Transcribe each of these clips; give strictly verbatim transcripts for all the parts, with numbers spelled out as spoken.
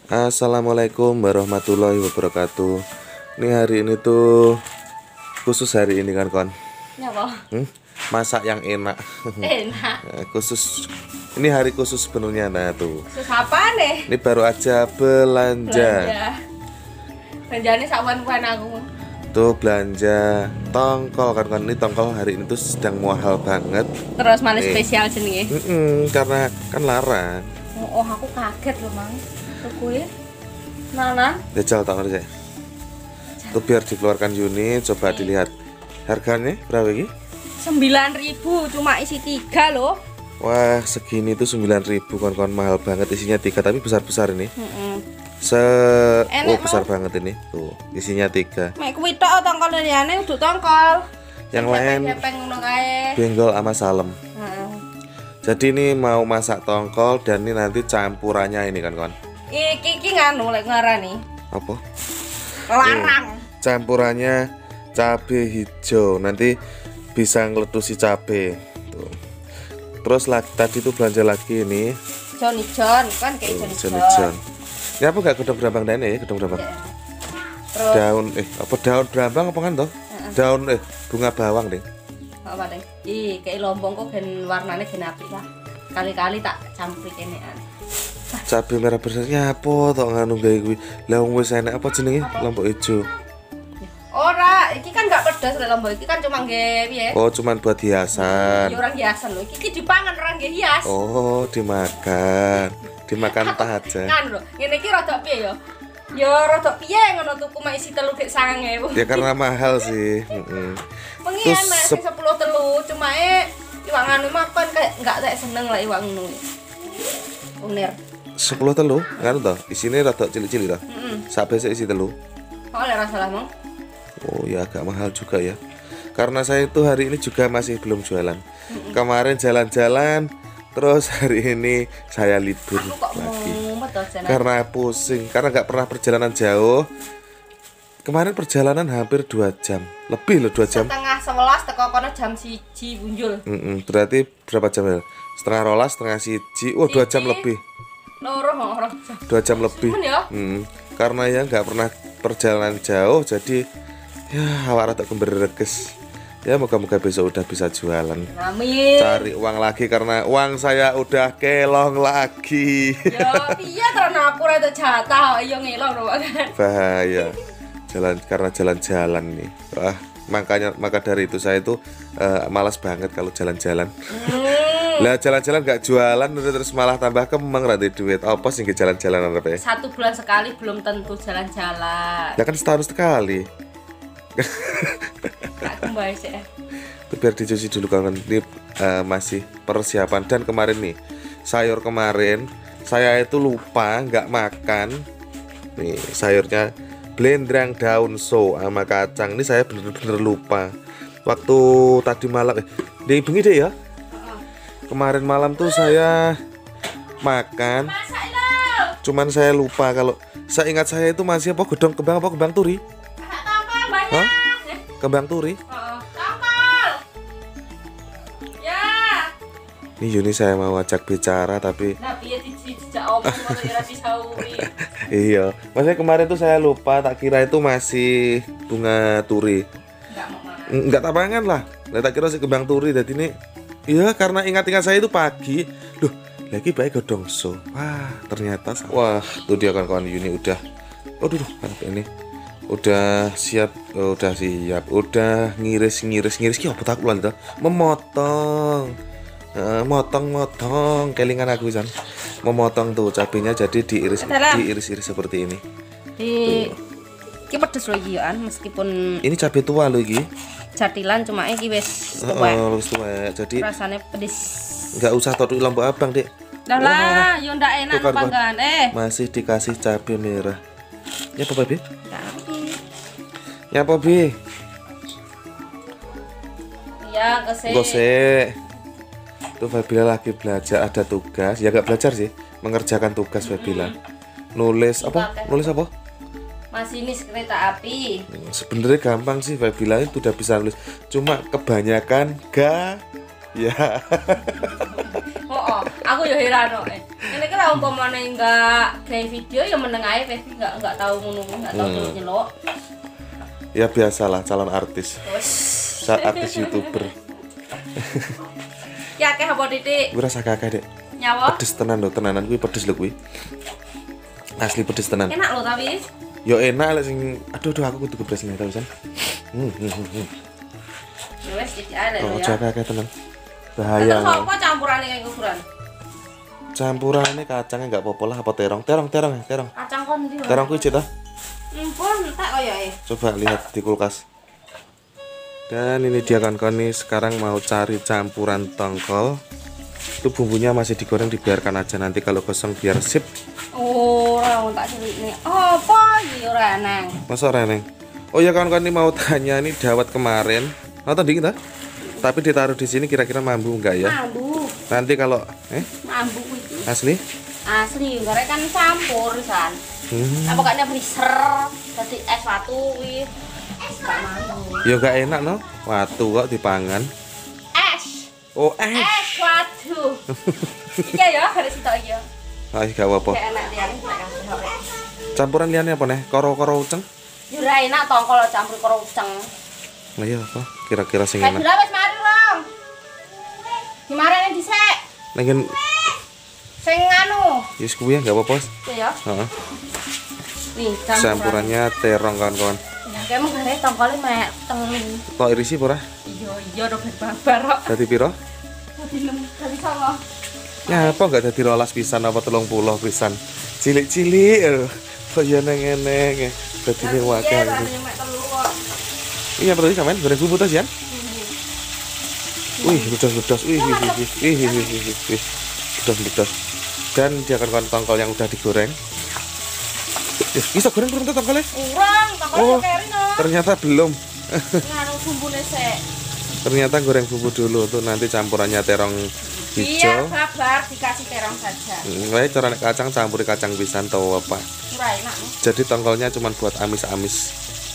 Assalamualaikum warahmatullahi wabarakatuh. Ini hari ini tuh khusus hari ini kan kon. Ya apa? Hmm? Masak yang enak. Enak. Khusus ini hari khusus sebenarnya nah tuh. Khusus apa nih? Ini baru aja belanja. Belanja. Belanjanya sawan-wan aku. Tuh belanja tongkol kan kon. Ini tongkol hari ini tuh sedang mahal banget. Terus malah Eh. spesial sini. Mm-mm, karena kan larang. Oh, oh aku kaget loh, Mang. Tukuin. Nana. Jajal tak ngerti. Tuh biar dikeluarkan unit, coba dilihat harganya berapa ini? sembilan ribu cuma isi tiga loh. Wah segini tuh sembilan ribu kon-kon, mahal banget, isinya tiga tapi besar-besar ini. Heeh. Se Enak, oh besar Mau. banget ini tuh, isinya tiga. Mek kuwi tok tongkol liyane udah tongkol. Yang lain Gepeng ngono kae. benggol sama salem. Heeh. Jadi ini mau masak tongkol dan ini nanti campurannya ini kan kon. Iki iki nganu lek ngarani. Apa? Larang. Campurannya cabai hijau, nanti bisa ngeletusi cabai tuh. Terus lagi tadi tuh belanja lagi ini Johnny John kan kayak tuh, Johnny Johnny John. John. Ini apa gak gedong berambang dan ya gedong berambang? Ya. Terus Daun eh apa daun berambang apa kan toh? Daun eh bunga bawang deh. apa deh? Ih, kayak lombong kok gen warnanya gen apik lah. Kali-kali tak campur kenean. Cabai merah besarnya apa tok nganu gawe kuwi. Lah wong wis enak apa jenenge? Lombok ijo. Ora, iki kan gak pedas lek lombok iki kan cuma nggih piye? Oh, cuman buat hiasan. Ya orang hiasan lho. Iki iki dipangan orang nggih hias. Oh, dimakan. Dimakan entah aja. Kan lho, ngene iki rada piye ya? Ya rada piye ngono tuku mak isi telu dik sangang ewu. Ya karena mahal sih. Heeh. Wengi Terus enak sep- sing sepuluh telu, cuma e iwak nganu makan kayak enggak tak seneng lah iwak ngono. Unir. sepuluh telu, nganu toh. Isine rada cilik-cilik toh. Heeh. Sak besek isi telu. Kok oleh rasa lah, Mang? Oh ya agak mahal juga ya. Karena saya itu hari ini juga masih belum jualan. Kemarin jalan-jalan, terus hari ini saya libur Aku kok lagi. mumet to jenenge. Karena pusing, karena nggak pernah perjalanan jauh. Kemarin perjalanan hampir dua jam, lebih loh dua jam. Setengah sebelas teko kono jam siji bunjul. Mm-mm, berarti berapa jam ya? Setengah rolas, setengah siji, oh dua jam Siji. lebih, Loro ora jam. dua jam lebih. Suwen ya? Mm, karena ya nggak pernah perjalanan jauh, jadi ya awak rada kembereges. Ya moga-moga besok udah bisa jualan. Amin. Cari uang lagi karena uang saya udah kelong lagi. Ya piye terus aku ora entuk jatah kok iya ngelong lho kan. Bahaya. Jalan karena jalan-jalan nih. Wah, makanya maka dari itu saya itu eh, malas banget kalau jalan-jalan. Hmm. Lah jalan-jalan gak jualan terus malah tambah kemeng rada duit. Apa sih nggak jalan-jalan apa ya? Satu bulan sekali belum tentu jalan-jalan. Ya kan setahun sekali. Gak kembali sih. Itu biar dicuci dulu kan ini eh, masih persiapan. Dan kemarin nih sayur kemarin saya itu lupa nggak makan. Nih sayurnya blendrang daun so sama kacang. Ini saya bener-bener lupa. Waktu tadi malam eh di bengi deh ya. Kemarin malam tuh saya makan. Masak lho. Cuman saya lupa kalau saya ingat saya itu masih apa godong kembang apa kembang turi? Masak tongkol banyak. Hah? Kembang turi. Heeh. Tongkol. Ya. Nih Yuni saya mau ajak bicara tapi Nah, piye dijak omong kok ora disauri. iya, maksudnya kemarin tuh saya lupa, tak kira itu masih bunga turi. Enggak mau mangan. Enggak tak pangan lah. Lah tak kira si kembang turi jadi ini. Iya, karena ingat-ingat saya itu pagi. Duh, lagi baik godong so. Wah, ternyata wah, tuh dia kawan-kawan Yuni udah. Aduh, duh, ini udah siap, oh, udah siap, udah ngiris ngiris ngiris ki apa tak ulah itu? Memotong. Eh, motong-motong kelingan aku San. Memotong tuh cabenya jadi diiris Dalam. diiris-iris seperti ini. Di iki pedes lho iki ya, meskipun Ini cabai tua loh iki. jatilan cuma iki wis Heeh, tuwek. wis tuwek. Jadi Rasane pedes. nggak usah toduk lombok abang, Dek. Lah lah, yo ndak enak Tuh, kawan-kawan. panggan. Eh. Masih dikasih cabai merah. Ya apa, Bi? Tapi Ya apa, Bi? ya kesini. Gosek. Tuh Fabila lagi belajar, ada tugas. Ya nggak belajar sih, mengerjakan tugas Fabila. Nulis apa? Nulis apa? Masinis kereta api. Hmm, Sebenarnya gampang sih Fabila itu udah bisa nulis. Cuma kebanyakan ga ya. Oh, Oh, aku ya heran kok. Ini kan umpamane enggak gawe video ya meneng ae Fevi enggak enggak tahu ngono, enggak tahu Hmm. nyeluk. Ya biasalah calon artis. Wes. Artis YouTuber. Ya akeh apa titik? Gue rasa kakak dek. Nyawa. Pedes tenan lho, tenanan kuwi pedes lho kuwi. Asli pedes tenan. Enak lho tapi. Yo enak lek sing aduh aduh aku kudu gebres nih ta pisan. Hmm, hmm, hmm, hmm. Ya wes iki ae Oh, lho ya. jaga kakak tenan. Terus Bahaya. apa campurane kayak kuburan? Campurannya kacangnya enggak apa-apa lah apa terong. Terong terong ya, terong. Kacang kon ndi? Terong kuwi cita. Empun tak kaya e. Coba lihat di kulkas. Dan ini dia kawan-kawan nih sekarang mau cari campuran tongkol. Itu bumbunya masih digoreng, dibiarkan aja nanti kalau gosong biar sip. Ora oh, tak cilikne. Apa iki ora nang? Masa reneng? Oh ya kawan-kawan ini mau tanya nih dawet kemarin. Nonton dikit ah. Tapi ditaruh di sini kira-kira mampu enggak ya? Mambu. Nanti kalau eh Mambu iki. asli? Asli, gara kan campur san. Hmm. Apa kaknya freezer, dadi es watu kuwi. Gak mau. Ya enggak enak no. Watu kok dipangan. Es. Oh eh. Es watu. Iya ya, harus sitok iki ya. Ah gak apa-apa. Gak enak dia nek kasih. Campuran liannya apa nih? Koro-koro uceng? Yo ora enak tongkol campur karo uceng. Nah iya apa? Kira-kira sing Kayak enak. dira wis mari, Rong. Dimareni dhisik. Nengen Sing anu. yes kuwi ya enggak apa-apa. Ya ya. Heeh. Nih, Campurannya terong kawan-kawan. Nah, kayak mau gare tongkole mek telu. Kok irisi apa ora? Iya, iya do babar kok. Dadi piro? Dadi enam kali songo. Ya apa enggak dadi rolas pisan apa telung puluh pisan. Cilik-cilik aduh. Kok ya neng-neng. Dadi ning Iya, wakil. dadi mek telu kok. Iya berarti sampean goreng bumbu tas ya? Wih, ludas-ludas. Wih, wih, wih, wih, wih, wih, wih, wih, wih. Ludas-ludas. Dan dia akan tongkol yang udah digoreng. Ya, bisa goreng belum tuh tongkolnya? Urang, tongkol Oh. keri no. Ternyata belum. Nganu bumbune sik. Ternyata goreng bumbu dulu tuh nanti campurannya terong Biar hijau. sabar dikasih terong saja. Nah, cara nek kacang campuri kacang pisan atau apa. Ora enak nih. Jadi tongkolnya cuma buat amis-amis.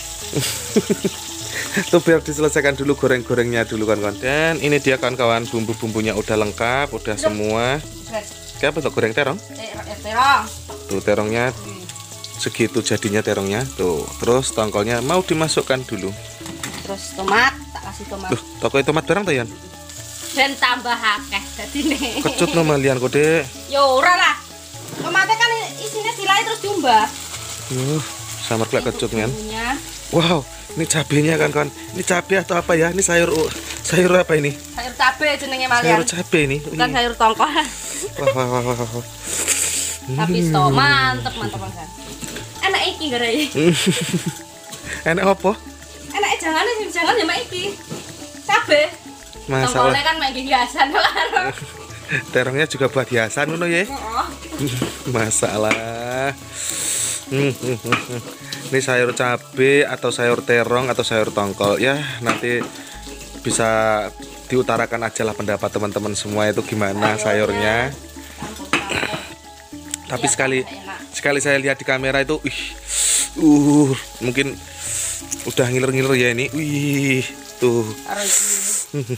Tuh biar diselesaikan dulu goreng-gorengnya dulu kan-kawan. Dan ini dia kawan-kawan bumbu-bumbunya udah lengkap, udah semua. Guys, Kayak apa tuh goreng terong? eh eh, terong. Tuh terongnya segitu jadinya terongnya. Tuh, terus tongkolnya mau dimasukkan dulu. Terus tomat, tak kasih tomat. Tuh, toko tomat barang tuh Yan. Dan tambah akeh dadine. Kecut no malian kode. Ya ora lah. Tomatnya kan isinya dilai terus diumbah. Yuh, samar kelak kecut kan. Bumbunya. Wow, ini cabenya kan kawan. Ini cabai atau apa ya? Ini sayur sayur apa ini? Sayur cabe jenenge Sayur malian. cabai ini. Bukan sayur tongkol. Wah, wah, wah, wah, wah. Tapi sto mantep mantep banget. Enak iki gara Enak apa? Enak jangan sih jangan ya mak iki. Cabe. Masalah Tongkolnya kan mek hiasan karo. terongnya juga buat hiasan ngono ya. Heeh. Masalah. Hmm, hmm, hmm, hmm. Ini sayur cabai atau sayur terong atau sayur tongkol ya nanti bisa diutarakan aja lah pendapat teman-teman semua itu gimana sayurnya. Tapi sekali sekali saya lihat di kamera itu, wih, uh, mungkin udah ngiler-ngiler ya ini, wih, tuh. Karo iki.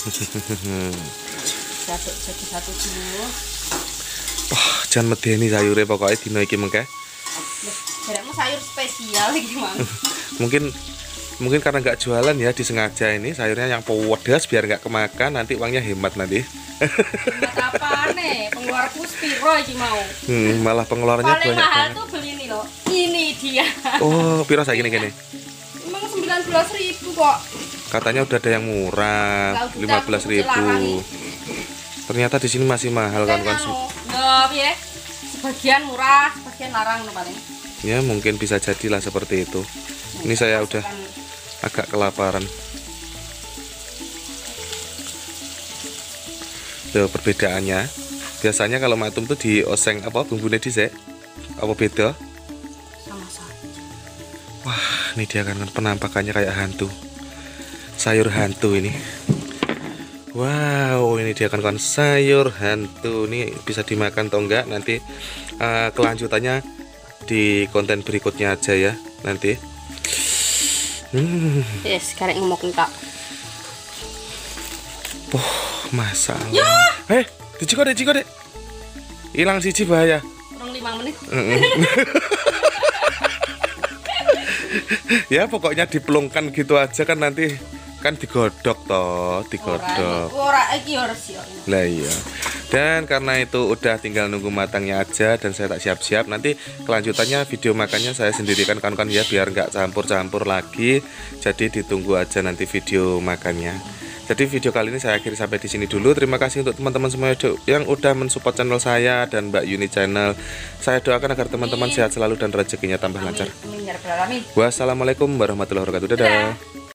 Satu satu satu dulu. Wah, jangan medeni sayurnya pokoknya dino iki mengke. Jaremu sayur spesial iki, Mang. Mungkin mungkin karena nggak jualan ya disengaja ini sayurnya yang pedas biar nggak kemakan nanti uangnya hemat nanti. Buat apa nih? Pengeluaranku spiro iki mau. Hmm, malah pengeluarannya Paling banyak mahal banget. tuh beli ini loh. Ini dia. Oh, piro saya gini gini. Emang sembilan belas ribu kok. Katanya udah ada yang murah, Tahu lima belas kita larang ribu. nih. Ternyata di sini masih mahal kan kan. Anu, ya piye? Sebagian murah, sebagian larang no paling. Ya mungkin bisa jadilah seperti itu. Ini saya udah agak kelaparan. Tuh perbedaannya. Biasanya kalau matum tuh di oseng apa bumbunya dhisik. Apa beda? Sama saja. Wah, ini dia kan penampakannya kayak hantu. Sayur hantu ini. Wow, ini dia kan kan sayur hantu. Ini bisa dimakan atau enggak nanti uh, kelanjutannya di konten berikutnya aja ya nanti. Hmm. Yes, karek ngomong tak. Oh, masalah. Ya. Eh, Diciko dek, ciko dek. Hilang siji bahaya. Rong lima menit. Ya pokoknya dipelungkan gitu aja kan nanti kan digodok toh, digodok. Ora iki ora sih. Lah iya. Dan karena itu udah tinggal nunggu matangnya aja dan saya tak siap-siap. Nanti kelanjutannya video makannya saya sendirikan kan-kan ya biar nggak campur-campur lagi. Jadi ditunggu aja nanti video makannya. Jadi video kali ini saya akhiri sampai di sini dulu. Terima kasih untuk teman-teman semua yang udah mensupport channel saya dan Mbak Yuni channel. Saya doakan agar teman-teman sehat selalu dan rezekinya tambah lancar. Amin ya rabbal alamin. Wassalamualaikum warahmatullahi wabarakatuh. Dadah.